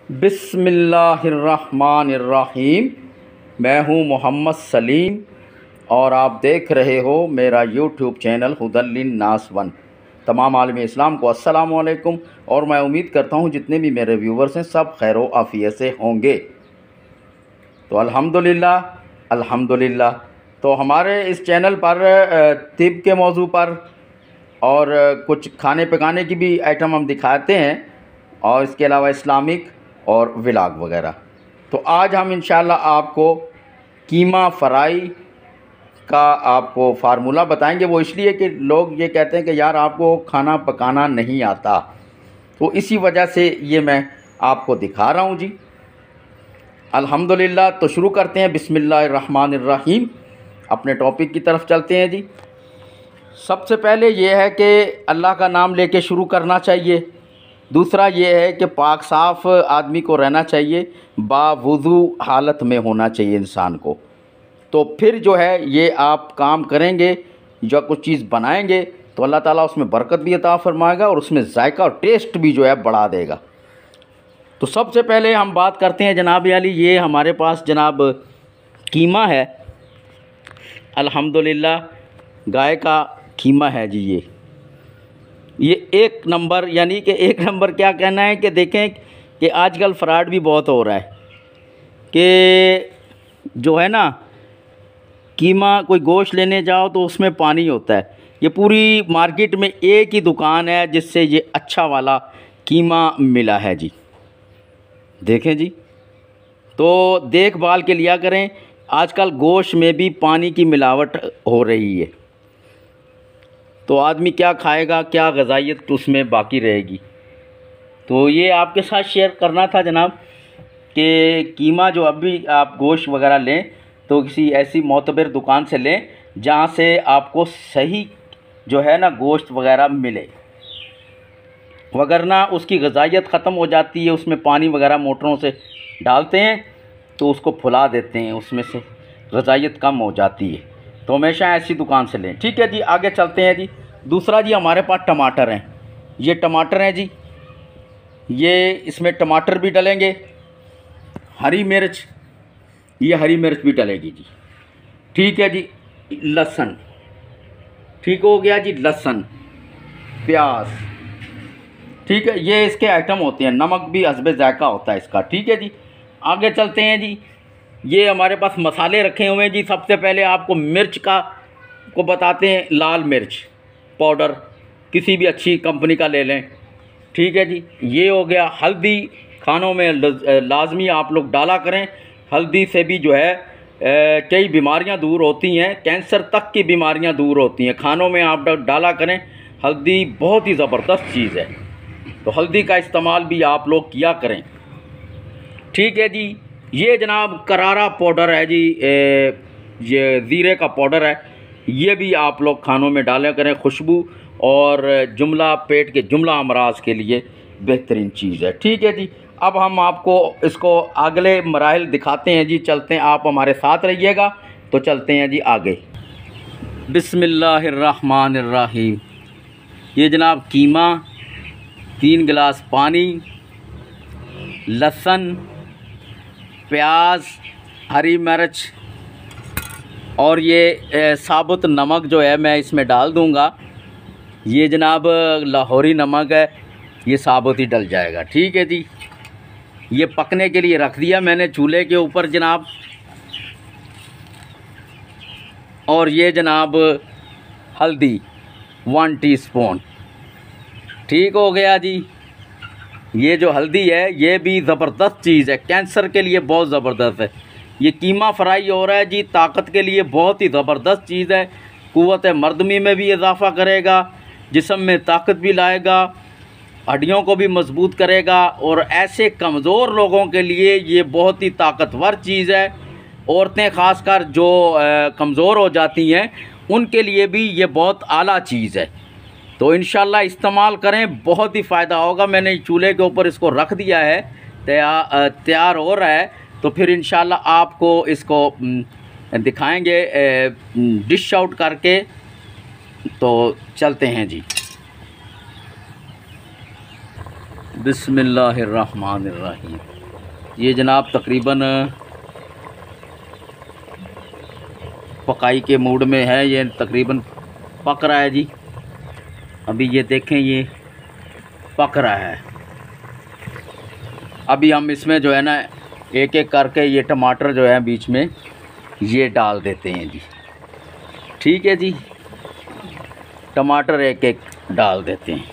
बिस्मिल्लाहिर्रहमानिर्रहीम। मैं हूं मोहम्मद सलीम और आप देख रहे हो मेरा यूट्यूब चैनल हुदल्लिन्नास वन। तमाम आलम इस्लाम को अस्सलाम वालेकुम। और मैं उम्मीद करता हूं जितने भी मेरे व्यूवर्स हैं सब खैर व आफियत से होंगे। तो अल्हम्दुलिल्लाह। तो हमारे इस चैनल पर तिब के मौजू पर और कुछ खाने पकाने की भी आइटम हम दिखाते हैं और इसके अलावा इस्लामिक और व्लॉग वगैरह। तो आज हम इंशाल्लाह आपको कीमा फ्राई का आपको फार्मूला बताएंगे। वो इसलिए कि लोग ये कहते हैं कि यार आपको खाना पकाना नहीं आता, तो इसी वजह से ये मैं आपको दिखा रहा हूँ जी। अल्हम्दुलिल्लाह। तो शुरू करते हैं। बिस्मिल्लाहिर्रहमानिर्रहीम। अपने टॉपिक की तरफ चलते हैं जी। सबसे पहले ये है कि अल्लाह का नाम लेके शुरू करना चाहिए। दूसरा ये है कि पाक साफ़ आदमी को रहना चाहिए, बावुज़ू हालत में होना चाहिए इंसान को। तो फिर जो है ये आप काम करेंगे, जो कुछ चीज़ बनाएंगे तो अल्लाह ताला उसमें बरकत भी अता फ़रमाएगा और उसमें जायका और टेस्ट भी जो है बढ़ा देगा। तो सबसे पहले हम बात करते हैं जनाब अली, ये हमारे पास जनाब कीमा है। अल्हम्दुलिल्लाह गाय का कीमा है जी। ये एक नंबर, यानी कि एक नंबर क्या कहना है कि देखें कि आजकल फ्रॉड भी बहुत हो रहा है कि जो है ना कीमा, कोई गोश्त लेने जाओ तो उसमें पानी होता है। ये पूरी मार्केट में एक ही दुकान है जिससे ये अच्छा वाला कीमा मिला है जी। देखें जी, तो देखभाल के लिया करें। आजकल गोश्त में भी पानी की मिलावट हो रही है, तो आदमी क्या खाएगा, क्या ग़िज़ाइयत उसमें बाकी रहेगी। तो ये आपके साथ शेयर करना था जनाब कि कीमा जो अभी आप गोश्त वगैरह लें तो किसी ऐसी मोतबर दुकान से लें जहाँ से आपको सही जो है ना गोश्त वगैरह मिले, वगरना उसकी ग़िज़ाइयत ख़त्म हो जाती है। उसमें पानी वगैरह मोटरों से डालते हैं तो उसको फुला देते हैं, उसमें से ग़िज़ाइयत कम हो जाती है। तो हमेशा ऐसी दुकान से लें। ठीक है जी, आगे चलते हैं जी। दूसरा जी, हमारे पास टमाटर हैं। ये टमाटर हैं जी, ये इसमें टमाटर भी डलेंगे, हरी मिर्च, ये हरी मिर्च भी डलेगी जी। ठीक है जी। लहसुन, ठीक हो गया जी। लहसुन, प्याज, ठीक है। ये इसके आइटम होते हैं। नमक भी हस्बे जायका होता है इसका। ठीक है जी, आगे चलते हैं जी। ये हमारे पास मसाले रखे हुए हैं जी। सबसे पहले आपको मिर्च को बताते हैं। लाल मिर्च पाउडर किसी भी अच्छी कंपनी का ले लें। ठीक है जी। ये हो गया। हल्दी खानों में लाजमी आप लोग डाला करें। हल्दी से भी जो है कई बीमारियां दूर होती हैं, कैंसर तक की बीमारियां दूर होती हैं। खानों में आप डाला करें। हल्दी बहुत ही ज़बरदस्त चीज़ है, तो हल्दी का इस्तेमाल भी आप लोग किया करें। ठीक है जी। ये जनाब करारा पाउडर है जी, ये ज़ीरे का पाउडर है। ये भी आप लोग खानों में डाला करें, खुशबू और जुमला पेट के जुमला अमराज के लिए बेहतरीन चीज़ है। ठीक है जी। अब हम आपको इसको अगले मराहिल दिखाते हैं जी। चलते हैं, आप हमारे साथ रहिएगा। तो चलते हैं जी आगे। बिस्मिल्लाहिर्रहमानिर्रहीम। ये जनाब कीमा, 3 गिलास पानी, लहसुन, प्याज, हरी मिर्च और ये साबुत नमक जो है मैं इसमें डाल दूँगा। ये जनाब लाहौरी नमक है, ये साबुत ही डल जाएगा। ठीक है जी। ये पकने के लिए रख दिया मैंने चूल्हे के ऊपर जनाब। और ये जनाब हल्दी 1 टीस्पून। ठीक हो गया जी। ये जो हल्दी है ये भी ज़बरदस्त चीज़ है, कैंसर के लिए बहुत ज़बरदस्त है। ये कीमा फ्राई हो रहा है जी, ताकत के लिए बहुत ही ज़बरदस्त चीज़ है। क़ुव्वत मर्दमी में भी इजाफ़ा करेगा, जिस्म में ताकत भी लाएगा, हड्डियों को भी मजबूत करेगा। और ऐसे कमज़ोर लोगों के लिए ये बहुत ही ताकतवर चीज़ है। औरतें ख़ासकर जो कमज़ोर हो जाती हैं उनके लिए भी ये बहुत आला चीज़ है। तो इंशाल्लाह इस्तेमाल करें, बहुत ही फ़ायदा होगा। मैंने चूल्हे के ऊपर इसको रख दिया है, तैयार हो रहा है। तो फिर इंशाल्लाह आपको इसको दिखाएंगे डिश आउट करके। तो चलते हैं जी। बिस्मिल्लाहिर्रहमानिर्रहीम। ये जनाब तकरीबन पकाई के मूड में है, ये तकरीबन पक रहा है जी। अभी ये देखें, ये पक रहा है। अभी हम इसमें जो है ना एक एक करके ये टमाटर जो है बीच में ये डाल देते हैं जी। ठीक है जी, टमाटर एक एक डाल देते हैं।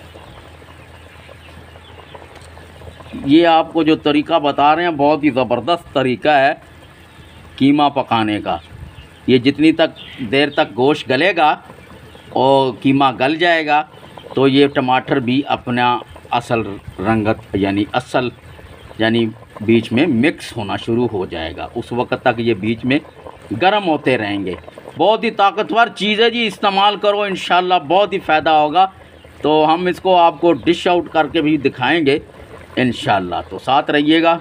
ये आपको जो तरीका बता रहे हैं बहुत ही ज़बरदस्त तरीका है कीमा पकाने का। ये जितनी तक देर तक गोश्त गलेगा और कीमा गल जाएगा तो ये टमाटर भी अपना असल रंगत यानी बीच में मिक्स होना शुरू हो जाएगा। उस वक्त तक ये बीच में गर्म होते रहेंगे। बहुत ही ताकतवर चीज़ है जी, इस्तेमाल करो, इंशाल्लाह बहुत ही फ़ायदा होगा। तो हम इसको आपको डिश आउट करके भी दिखाएंगे इंशाल्लाह, तो साथ रहिएगा।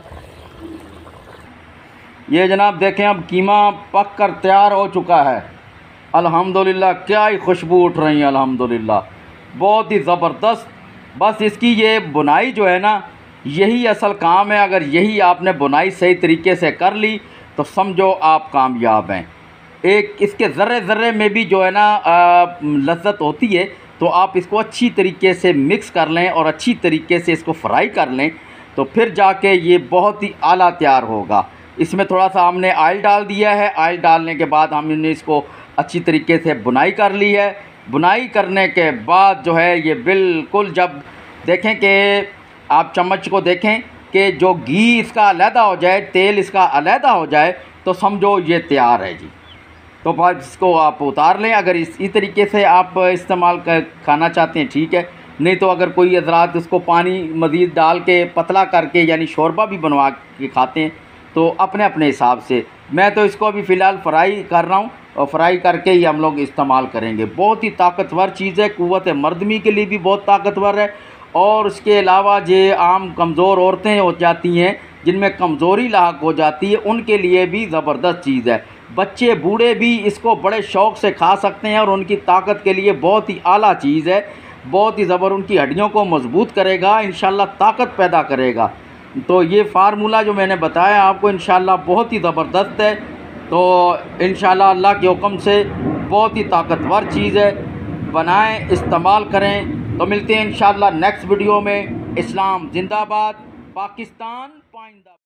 ये जनाब देखें, अब कीमा पक कर तैयार हो चुका है। अल्हम्दुलिल्लाह, क्या ही खुशबू उठ रही है अल्हम्दुलिल्लाह, बहुत ही ज़बरदस्त। बस इसकी ये बुनाई जो है ना, यही असल काम है। अगर यही आपने बुनाई सही तरीके से कर ली तो समझो आप कामयाब हैं। एक इसके ज़र्रे ज़र्रे में भी जो है ना लज्जत होती है। तो आप इसको अच्छी तरीके से मिक्स कर लें और अच्छी तरीके से इसको फ्राई कर लें, तो फिर जाके ये बहुत ही आला तैयार होगा। इसमें थोड़ा सा हमने ऑयल डाल दिया है। ऑयल डालने के बाद हमने इसको अच्छी तरीके से बुनाई कर ली है। बुनाई करने के बाद जो है ये बिल्कुल, जब देखें कि आप चम्मच को देखें कि जो घी इसका अलहदा हो जाए, तेल इसका अलहदा हो जाए, तो समझो ये तैयार है जी। तो बस इसको आप उतार लें। अगर इसी तरीके से आप इस्तेमाल कर खाना चाहते हैं ठीक है, नहीं तो अगर कोई हज़रात इसको पानी मज़ीद डाल के पतला करके यानी शोरबा भी बनवा के खाते हैं, तो अपने अपने हिसाब से। मैं तो इसको अभी फ़िलहाल फ्राई कर रहा हूँ और फ्राई करके ही हम लोग इस्तेमाल करेंगे। बहुत ही ताकतवर चीज़ है, क़ुव्वत मर्दमी के लिए भी बहुत ताकतवर है। और उसके अलावा जो आम कमज़ोर औरतें हो जाती हैं, जिनमें कमज़ोरी लाहक हो जाती है, उनके लिए भी ज़बरदस्त चीज़ है। बच्चे बूढ़े भी इसको बड़े शौक़ से खा सकते हैं और उनकी ताकत के लिए बहुत ही आला चीज़ है। बहुत ही उनकी हड्डियों को मजबूत करेगा, इंशाल्लाह ताकत पैदा करेगा। तो ये फार्मूला जो मैंने बताया आपको इंशाल्लाह बहुत ही ज़बरदस्त है। तो इंशाल्लाह अल्लाह के हुक्म से बहुत ही ताकतवर चीज़ है, बनाएं, इस्तेमाल करें। तो मिलते हैं इंशाल्लाह नेक्स्ट वीडियो में। इस्लाम जिंदाबाद, पाकिस्तान पाइंदाबाद।